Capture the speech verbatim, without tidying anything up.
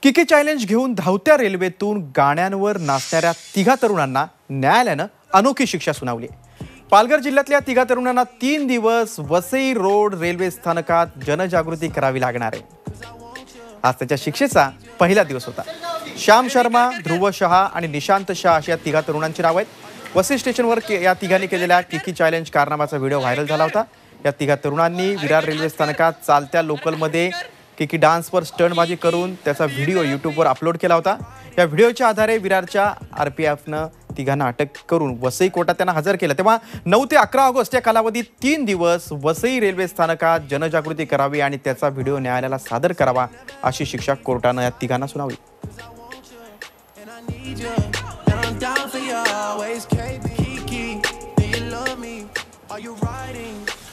Kiki challenge घेऊन धावत्या रेल्वेतून गाण्यांवर नाचणाऱ्या तिघा तरुणांना न्यायालयानं अनोखी शिक्षा सुनावली। पालघर जिल्ह्यातल्या तिघा तरुणांना तीन दिवस वसई रोड रेल्वे स्थानकात जनजागृती करावी लागणार आहे। आज त्याच्या शिक्षेचा पहिला दिवस होता। श्याम शर्मा, ध्रुव शहा आणि निशांत शाह अशा तिघा तरुणांची नाव आहेत। वसई स्टेशनवर या तिघांनी केलेल्या किकी चॅलेंज कारनामाचा व्हिडिओ व्हायरल झाला होता। या तिघा तरुणांनी विरार रेल्वे स्थानकात चालत्या लोकलमध्ये किकी डान्सवर स्टंटबाजी करून त्याचा व्हिडिओ यूट्यूबवर अपलोड केला होता। या व्हिडिओच्या आधारे विरारच्या आरपीएफनं तिघांना अटक करून वसई कोर्टात त्यांना हजर केलं। तेव्हा नऊ ते अकरा ऑगस्ट या कालावधीत तीन दिवस वसई रेल्वे स्थानकात जनजागृती करावी आणि त्याचा व्हिडिओ न्यायालयाला सादर करावा अशी शिक्षा कोर्टानं या तिघांना सुनावली। down for you always, K B. Kiki, do you love me? Are you riding?